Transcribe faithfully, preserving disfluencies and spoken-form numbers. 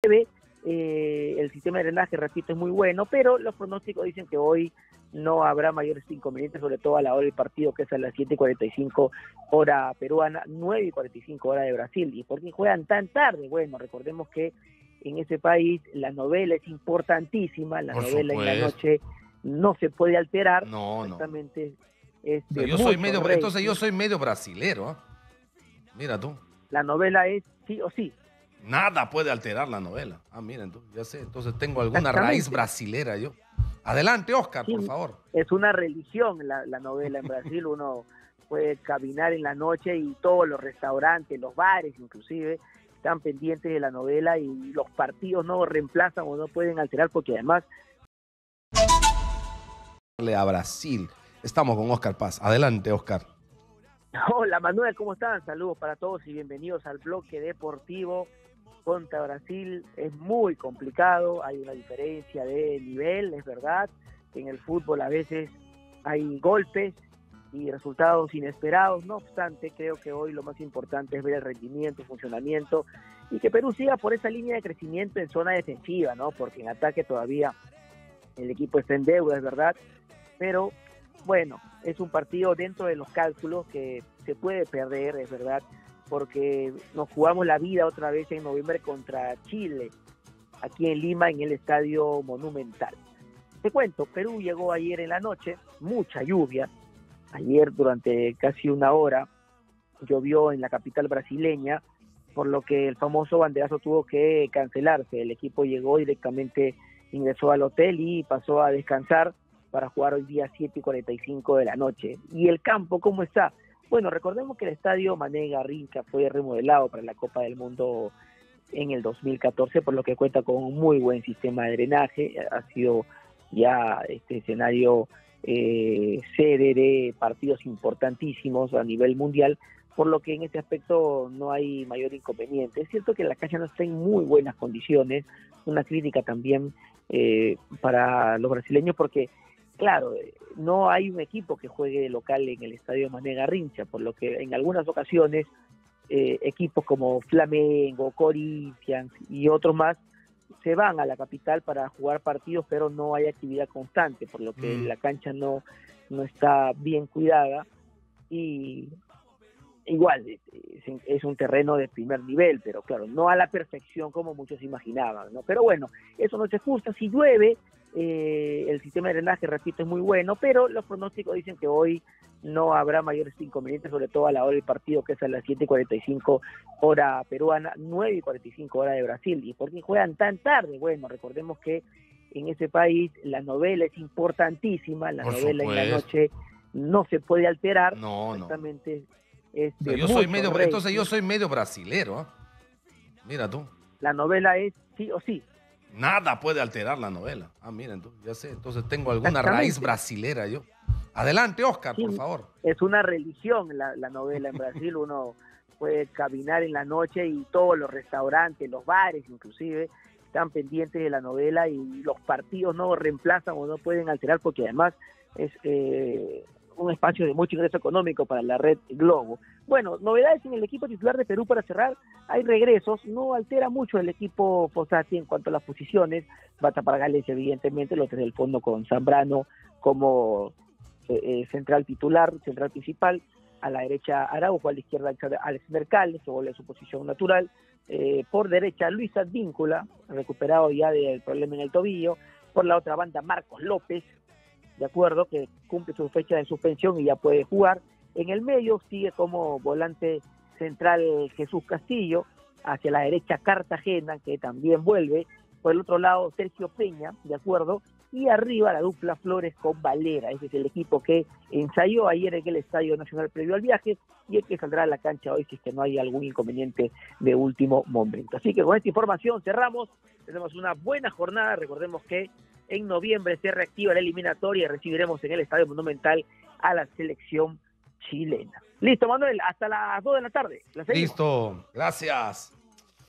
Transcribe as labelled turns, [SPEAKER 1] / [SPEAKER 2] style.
[SPEAKER 1] llueve, eh, el sistema de drenaje, repito, es muy bueno, pero los pronósticos dicen que hoy no habrá mayores inconvenientes, sobre todo a la hora del partido, que es a las siete y cuarenta y cinco hora peruana, nueve y cuarenta y cinco hora de Brasil. ¿Y por qué juegan tan tarde? Bueno, recordemos que en ese país la novela es importantísima, la
[SPEAKER 2] Por
[SPEAKER 1] novela
[SPEAKER 2] supuesto.
[SPEAKER 1] en la noche no se puede alterar.
[SPEAKER 2] No, no.
[SPEAKER 1] Exactamente. Es
[SPEAKER 2] No,
[SPEAKER 1] de
[SPEAKER 2] yo soy
[SPEAKER 1] mucho
[SPEAKER 2] medio,
[SPEAKER 1] rating.
[SPEAKER 2] entonces yo soy medio brasilero, ¿eh? Mira tú.
[SPEAKER 1] La novela es sí o sí.
[SPEAKER 2] Nada puede alterar la novela. Ah, mira, entonces, ya sé, entonces tengo alguna
[SPEAKER 1] Exactamente.
[SPEAKER 2] raíz brasilera yo. Adelante, Oscar,
[SPEAKER 1] Sí,
[SPEAKER 2] por favor.
[SPEAKER 1] es una religión la, la novela en Brasil. Uno puede caminar en la noche y todos los restaurantes, los bares inclusive, están pendientes de la novela, y los partidos no reemplazan o no pueden alterar, porque además...
[SPEAKER 2] A Brasil. Estamos con Oscar Paz. Adelante, Oscar.
[SPEAKER 1] Hola Manuel, ¿cómo están? Saludos para todos y bienvenidos al bloque deportivo. Contra Brasil es muy complicado, hay una diferencia de nivel, es verdad. En el fútbol a veces hay golpes y resultados inesperados. No obstante, creo que hoy lo más importante es ver el rendimiento, el funcionamiento, y que Perú siga por esa línea de crecimiento en zona defensiva, ¿no? Porque en ataque todavía el equipo está en deuda, es verdad, pero bueno, es un partido dentro de los cálculos que se puede perder, es verdad, porque nos jugamos la vida otra vez en noviembre contra Chile, aquí en Lima, en el Estadio Monumental. Te cuento, Perú llegó ayer en la noche, mucha lluvia, ayer durante casi una hora llovió en la capital brasileña, por lo que el famoso banderazo tuvo que cancelarse. El equipo llegó directamente, ingresó al hotel y pasó a descansar para jugar hoy día siete y cuarenta y cinco de la noche. ¿Y el campo cómo está? Bueno, recordemos que el estadio Mané Garrincha fue remodelado para la Copa del Mundo en el dos mil catorce, por lo que cuenta con un muy buen sistema de drenaje. Ha sido ya este escenario eh, sede de partidos importantísimos a nivel mundial, por lo que en este aspecto no hay mayor inconveniente. Es cierto que la cancha no está en muy buenas condiciones, una crítica también eh, para los brasileños, porque claro, no hay un equipo que juegue local en el estadio Mané Garrincha, por lo que en algunas ocasiones eh, equipos como Flamengo, Corinthians y otros más se van a la capital para jugar partidos, pero no hay actividad constante, por lo que mm. la cancha no, no está bien cuidada, y igual es, es un terreno de primer nivel, pero claro, no a la perfección como muchos imaginaban, ¿no? Pero bueno, eso no se ajusta. Si llueve, eh, el sistema de drenaje, repito, es muy bueno, pero los pronósticos dicen que hoy no habrá mayores inconvenientes, sobre todo a la hora del partido, que es a las siete y cuarenta y cinco hora peruana, nueve y cuarenta y cinco hora de Brasil. ¿Y por qué juegan tan tarde? Bueno, recordemos que en ese país la novela es importantísima, la
[SPEAKER 2] Por
[SPEAKER 1] novela
[SPEAKER 2] supuesto.
[SPEAKER 1] en la noche no se puede alterar.
[SPEAKER 2] No,
[SPEAKER 1] exactamente.
[SPEAKER 2] no.
[SPEAKER 1] Es
[SPEAKER 2] no yo soy medio, entonces yo soy medio brasilero, ¿eh? Mira tú.
[SPEAKER 1] La novela es sí o sí.
[SPEAKER 2] Nada puede alterar la novela. Ah, mira, entonces, ya sé, entonces tengo alguna raíz brasilera yo. Adelante, Oscar, sí, por favor.
[SPEAKER 1] Es una religión la, la novela en Brasil. Uno puede caminar en la noche y todos los restaurantes, los bares inclusive, están pendientes de la novela, y los partidos no reemplazan o no pueden alterar, porque además es eh, un espacio de mucho ingreso económico para la red Globo. Bueno, novedades en el equipo titular de Perú para cerrar. Hay regresos, no altera mucho el equipo Fossati en cuanto a las posiciones. Bata Pargales, evidentemente, los tres del fondo con Zambrano como eh, central titular, central principal. A la derecha Araujo, a la izquierda Alex Mercalde, que vuelve a su posición natural. Eh, por derecha Luis Advíncula, recuperado ya del problema en el tobillo. Por la otra banda Marcos López, de acuerdo, que cumple su fecha de suspensión y ya puede jugar. En el medio sigue como volante central Jesús Castillo, hacia la derecha Cartagena, que también vuelve. Por el otro lado Sergio Peña, de acuerdo, y arriba la dupla Flores con Valera. Ese es el equipo que ensayó ayer en el Estadio Nacional previo al viaje, y el que saldrá a la cancha hoy si es que no hay algún inconveniente de último momento. Así que con esta información cerramos. Tenemos una buena jornada. Recordemos que en noviembre se reactiva la eliminatoria y recibiremos en el Estadio Monumental a la selección chilena. Listo, Manuel, hasta las dos de la tarde.
[SPEAKER 2] Listo, gracias.